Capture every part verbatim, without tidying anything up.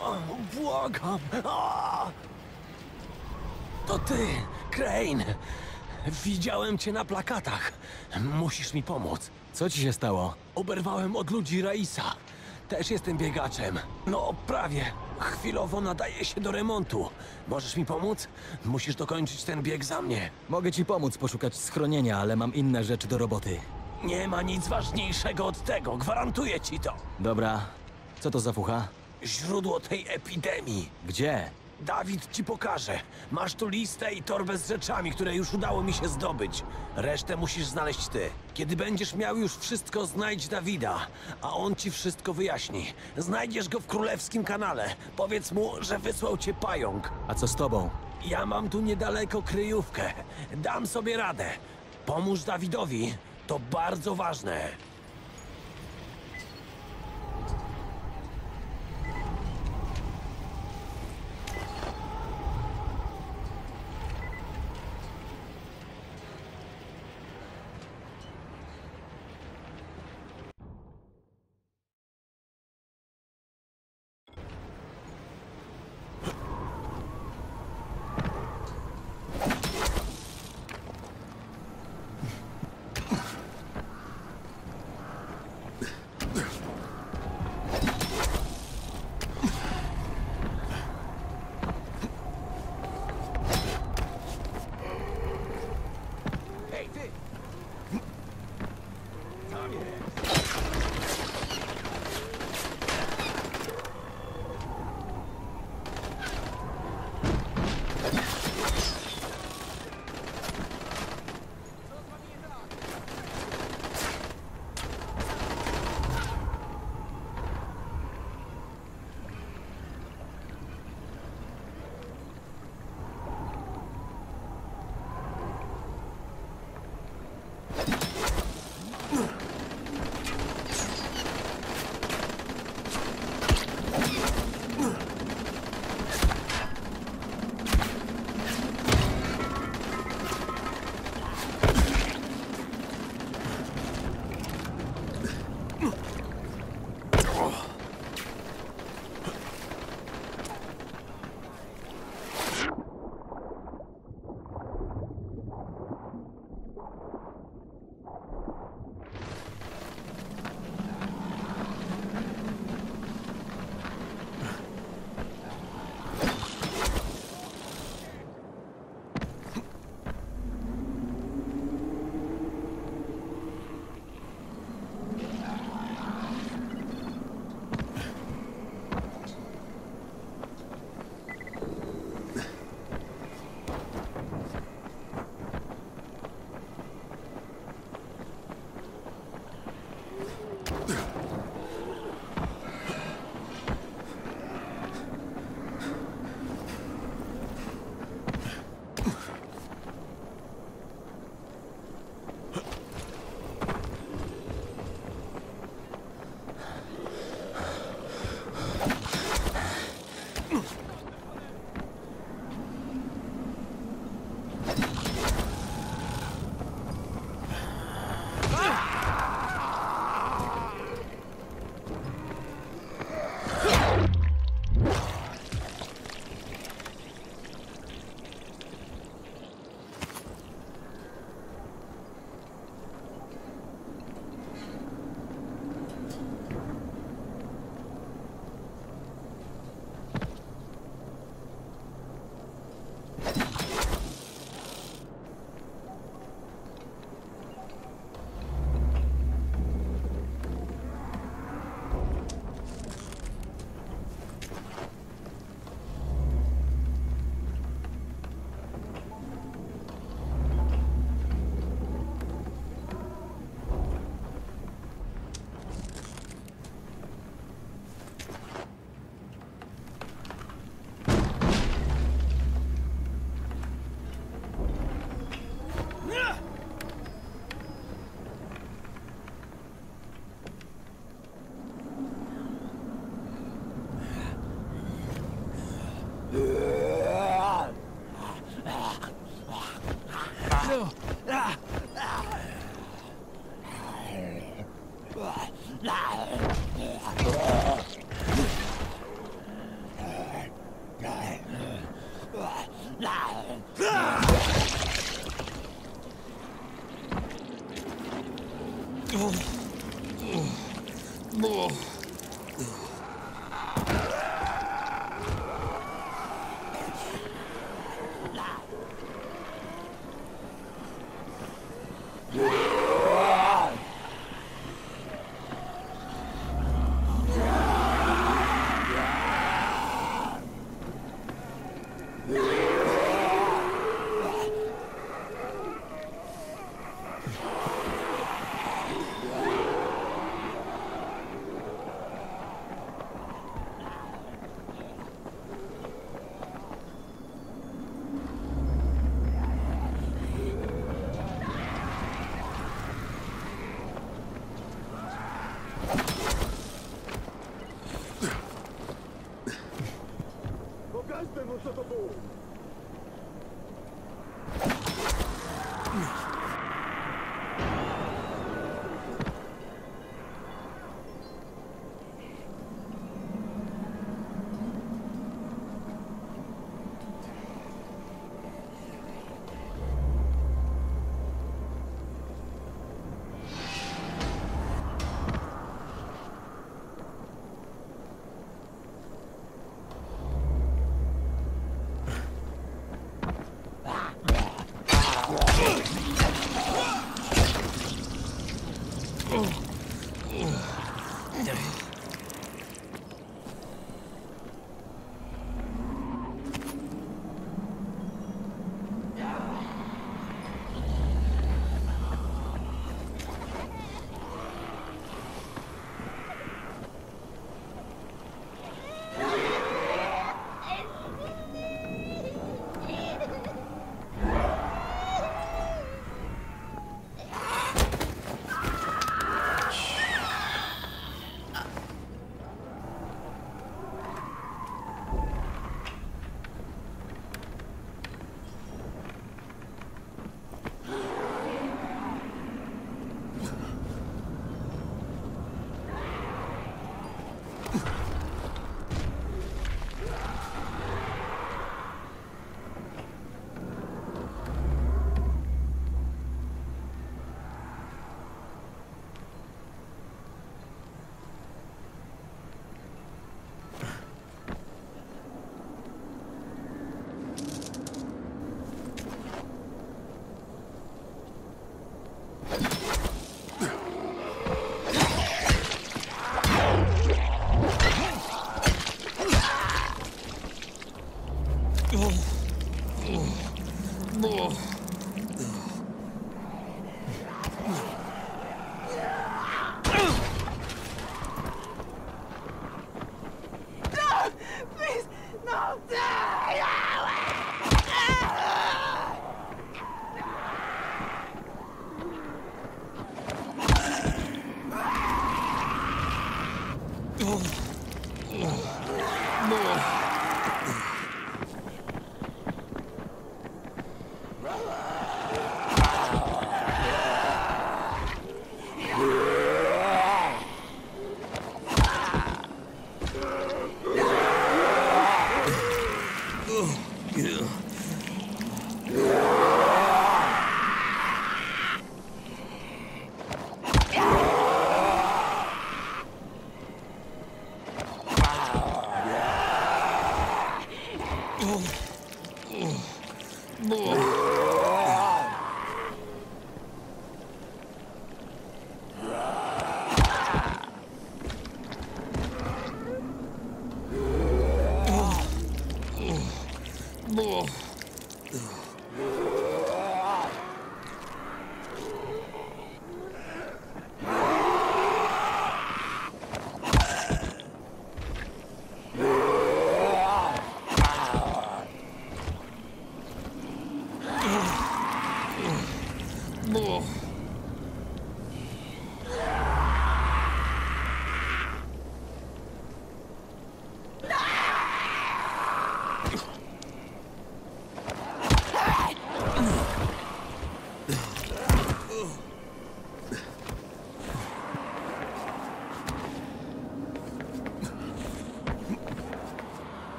O, błagam! A! To ty, Crane! Widziałem cię na plakatach. Musisz mi pomóc. Co ci się stało? Oberwałem od ludzi Raisa. Też jestem biegaczem. No, prawie. Chwilowo nadaje się do remontu. Możesz mi pomóc? Musisz dokończyć ten bieg za mnie. Mogę ci pomóc poszukać schronienia, ale mam inne rzeczy do roboty. Nie ma nic ważniejszego od tego. Gwarantuję ci to. Dobra. Co to za fucha? Źródło tej epidemii. Gdzie? Dawid ci pokaże. Masz tu listę i torbę z rzeczami, które już udało mi się zdobyć. Resztę musisz znaleźć ty. Kiedy będziesz miał już wszystko, znajdź Dawida, a on ci wszystko wyjaśni. Znajdziesz go w królewskim kanale. Powiedz mu, że wysłał cię pająk. A co z tobą? Ja mam tu niedaleko kryjówkę. Dam sobie radę. Pomóż Dawidowi. To bardzo ważne.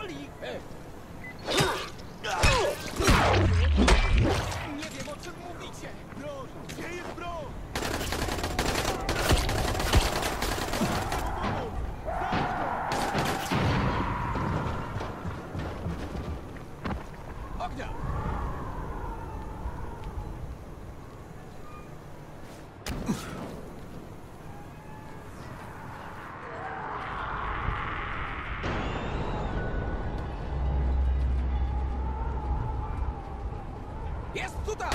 boli! Nie wiem, o czym mówicie! Broń! Gdzie jest broń? Ognia! Jest tutaj!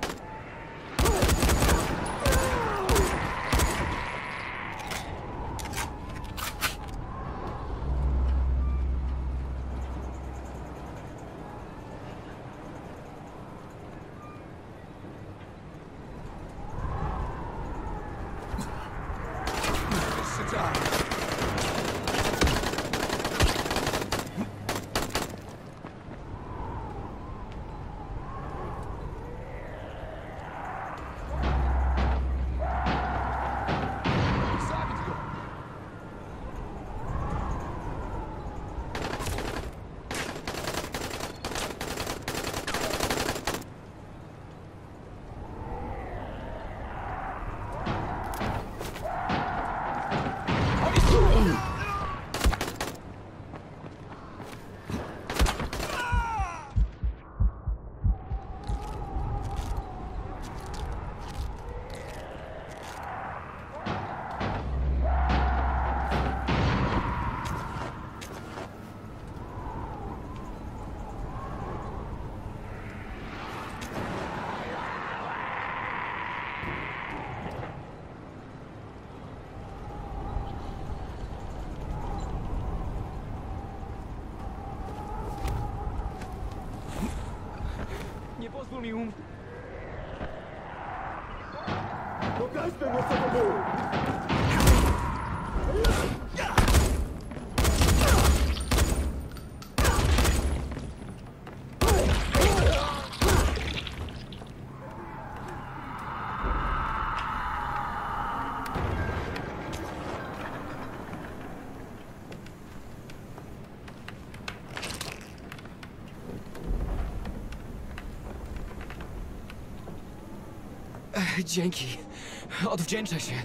Jeszcze czas. Zabić go! Nie pozwól mi um... Pokażmy mu, co to było! Dzięki. Odwdzięczę się.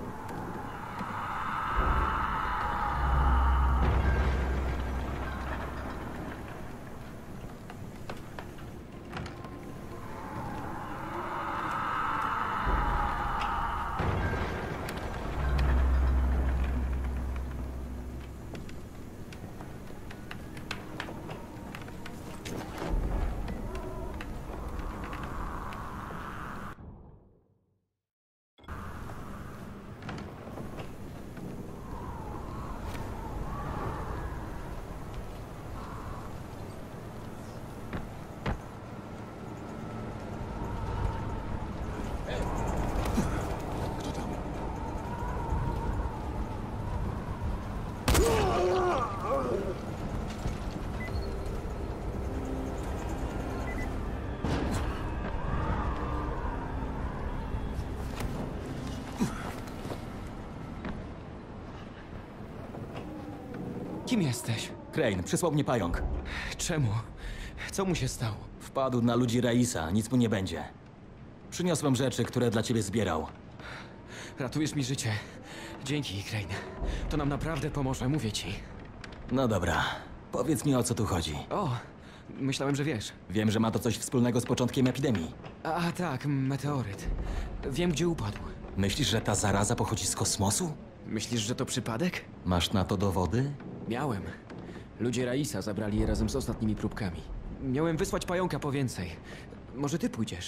Kim jesteś? Crane, przysłał mnie pająk. Czemu? Co mu się stało? Wpadł na ludzi Raisa, nic mu nie będzie. Przyniosłem rzeczy, które dla ciebie zbierał. Ratujesz mi życie. Dzięki, Crane. To nam naprawdę pomoże, mówię ci. No dobra, powiedz mi, o co tu chodzi. O, myślałem, że wiesz. Wiem, że ma to coś wspólnego z początkiem epidemii. A tak, meteoryt. Wiem, gdzie upadł. Myślisz, że ta zaraza pochodzi z kosmosu? Myślisz, że to przypadek? Masz na to dowody? Miałem. Ludzie Raisa zabrali je razem z ostatnimi próbkami. Miałem wysłać pająka po więcej. Może ty pójdziesz?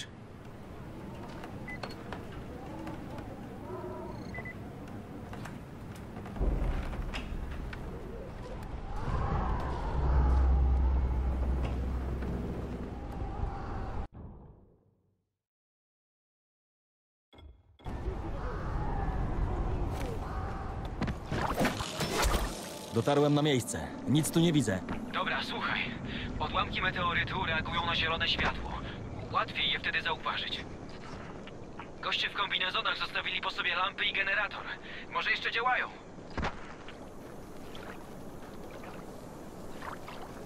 Dotarłem na miejsce. Nic tu nie widzę. Dobra, słuchaj. Odłamki meteorytu reagują na zielone światło. Łatwiej je wtedy zauważyć. Goście w kombinezonach zostawili po sobie lampy i generator. Może jeszcze działają?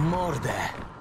mordę!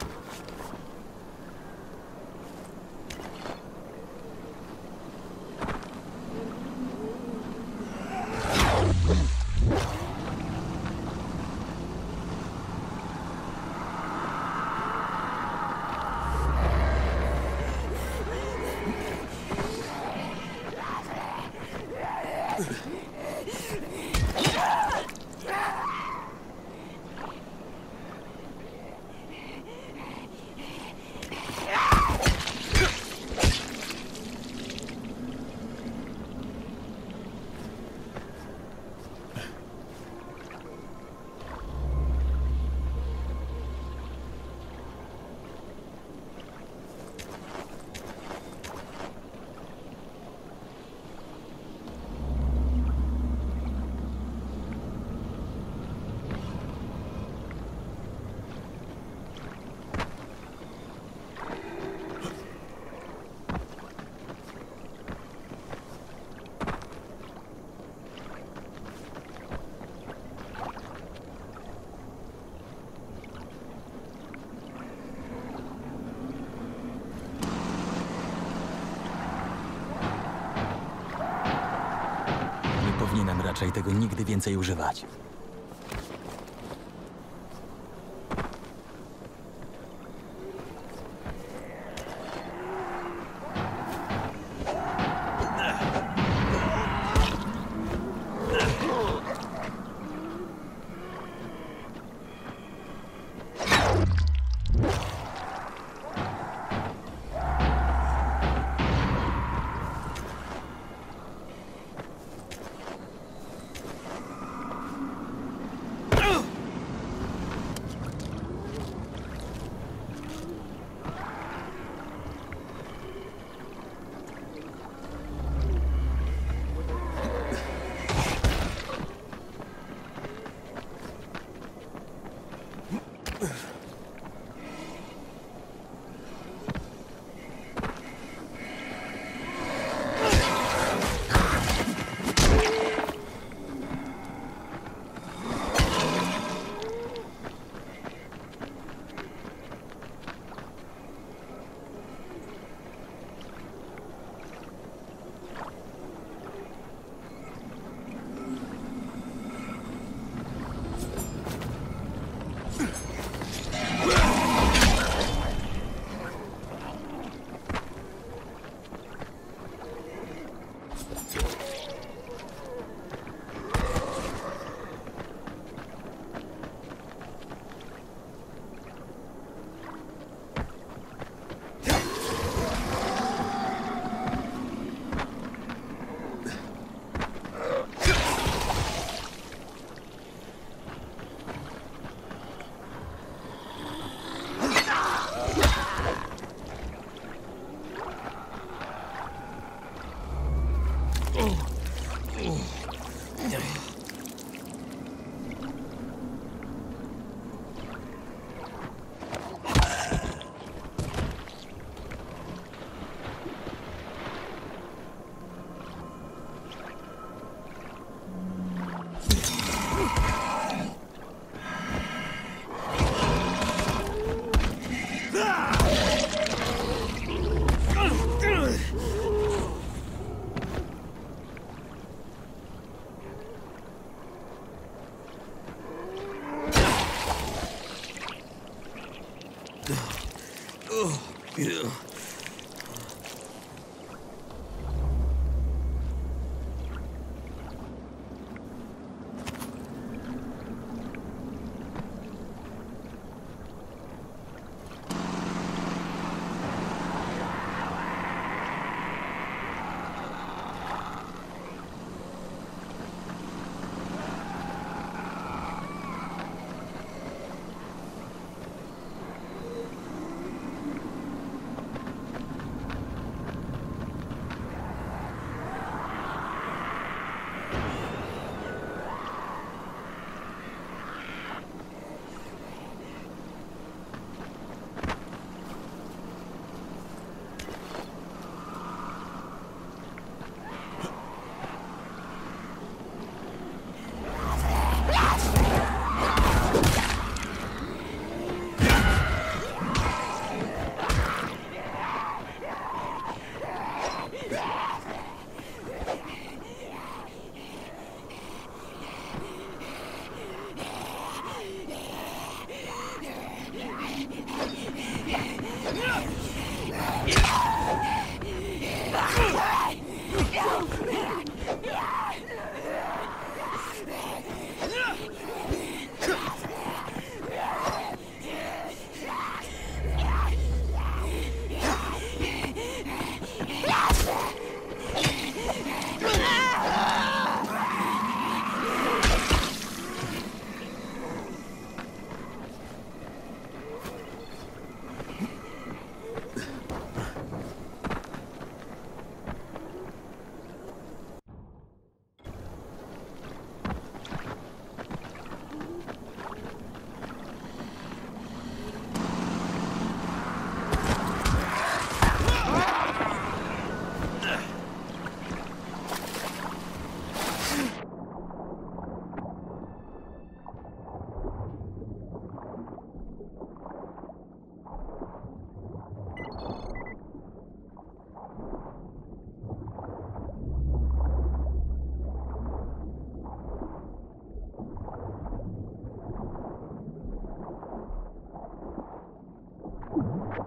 Nie powinienem raczej tego nigdy więcej używać.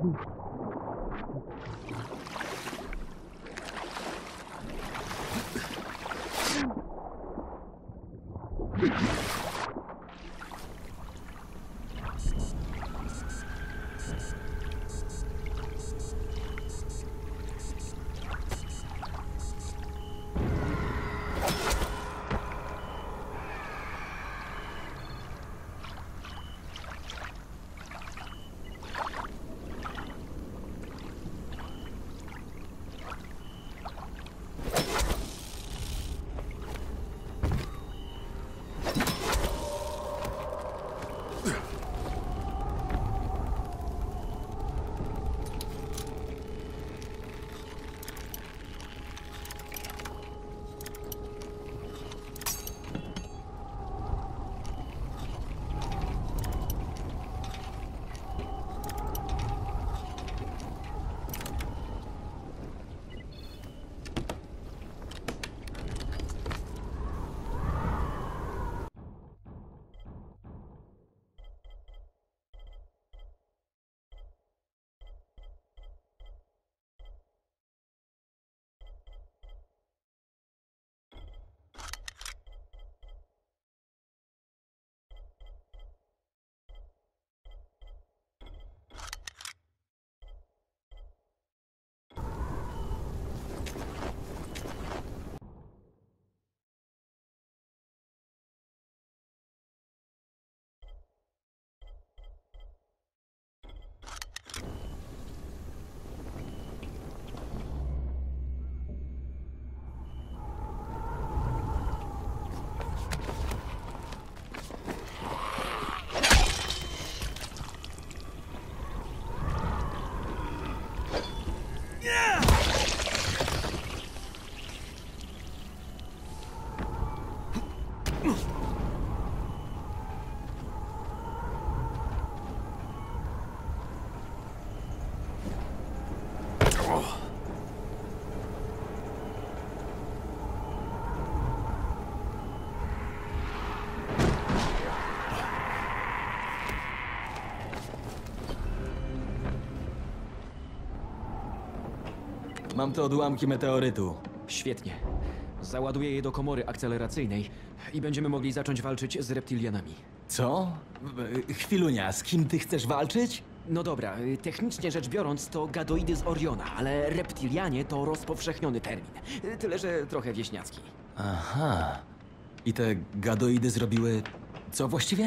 Mam tu odłamki meteorytu. Świetnie. Załaduję je do komory akceleracyjnej i będziemy mogli zacząć walczyć z reptilianami. Co? E, Chwilunia, z kim ty chcesz walczyć? No dobra, y, technicznie rzecz biorąc to gadoidy z Oriona, ale reptilianie to rozpowszechniony termin. Y, Tyle, że trochę wieśniacki. Aha. I te gadoidy zrobiły... co właściwie?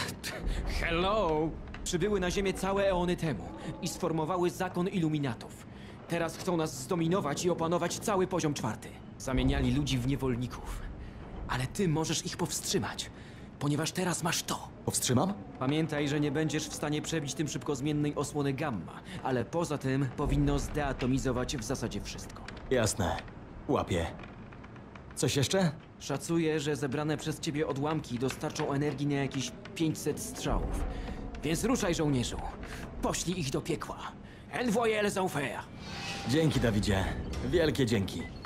Hello! Przybyły na Ziemię całe eony temu i sformowały zakon iluminatów. Teraz chcą nas zdominować i opanować cały poziom czwarty. Zamieniali ludzi w niewolników. Ale ty możesz ich powstrzymać, ponieważ teraz masz to. Powstrzymam? Pamiętaj, że nie będziesz w stanie przebić tym szybkozmiennej osłony gamma, ale poza tym powinno zdeatomizować w zasadzie wszystko. Jasne. Łapię. Coś jeszcze? Szacuję, że zebrane przez ciebie odłamki dostarczą energii na jakieś pięćset strzałów. Więc ruszaj, żołnierzu. Poślij ich do piekła. Envoyez les enfers. Dzięki, Dawidzie. Wielkie dzięki.